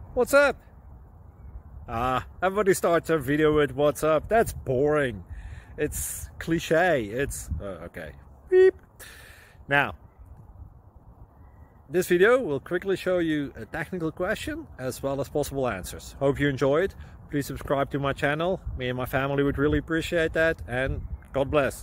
What's up? Everybody starts their video with what's up. That's boring. It's cliche. It's okay. Beep. Now, this video will quickly show you a technical question as well as possible answers. Hope you enjoyed. Please subscribe to my channel. Me and my family would really appreciate that, and God bless.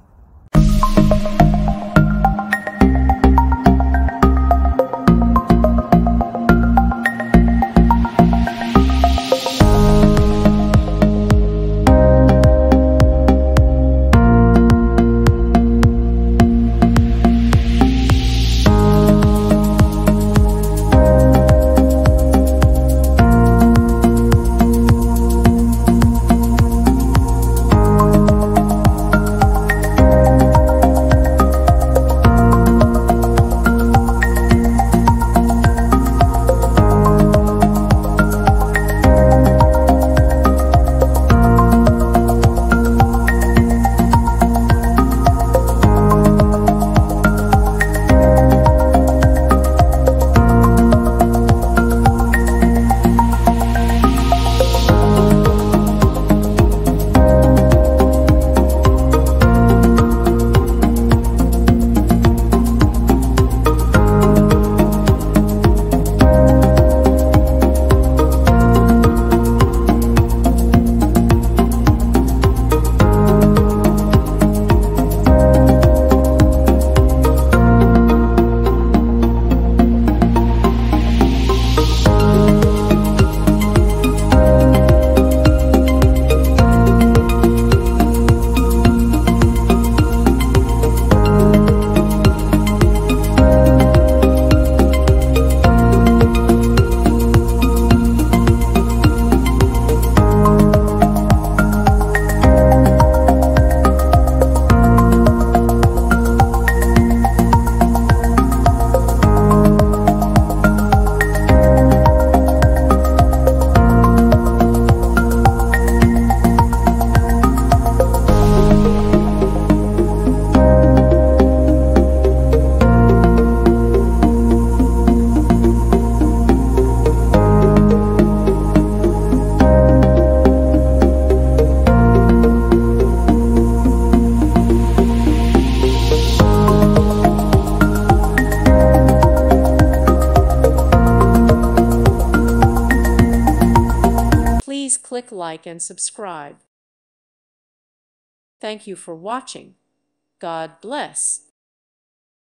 Please click like and subscribe. Thank you for watching. God bless.